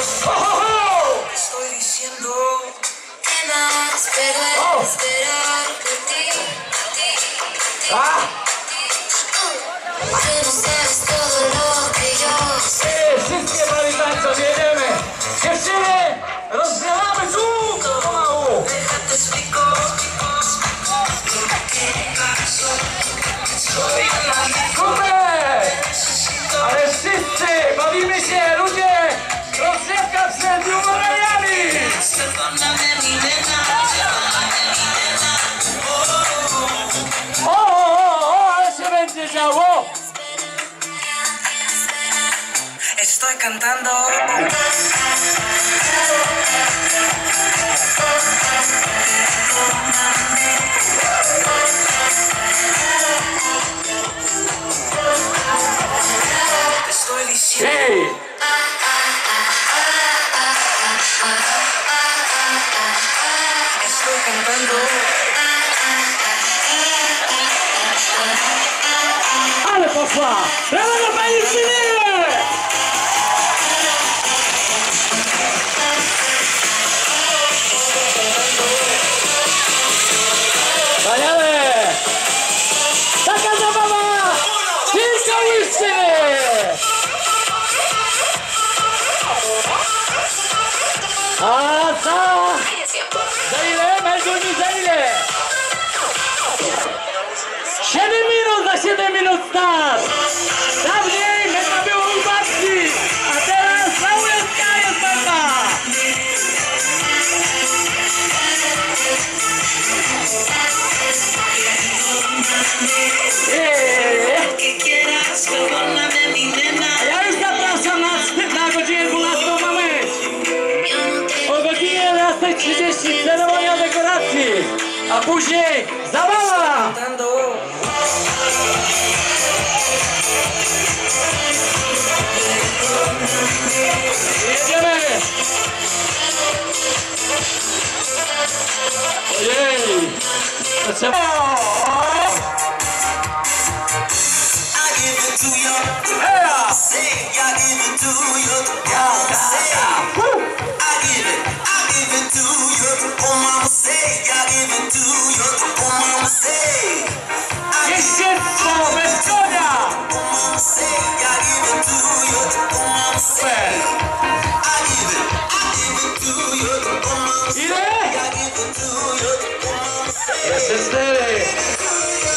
Estoy diciendo que más, pero esperar de ti. Tú no sabes todo lo que yo sé. Wszystkie pamiętajcie, jedziemy! Dziewczyny, rozgrzewamy tu! Pomału! Déjate explico. Super! Ale wszyscy bawimy się, ludzie! Rozgrzewka przed numerami! Perdóname, mi nena. O, ale się będzie działo! Estoy cantando. Estoy diciendo. Ej! Estoy cantando. Ale poszła! Brawo dla pani Justyny! Wspaniale! Taka zabawa! Tylko Justyny! A za ile? Melduni, za ile? 7 minut, za 7 minut start! Dawniej meta było u babci, a teraz na USK jest meta! Que quieras, perdóname, mi nena. Ja już zapraszam na godzinę 12 na mecz! O godzinie 11:30 ceremonia dekoracji, a później zabawa! Cantando. Jedziemy! Ojej! To trzeba... I give it to you. Ea! Say, I give it to you. Say, I give it to you. Oh, mama, say, I give it to you. Oh, mama, say, Jeździectwo bez konia! oh, mama, say, I give it to you. Oh, mama, say, I give it to you. Oh, mama, say, Ile? I give it to you. Oh, mama, say, Jeszcze 4!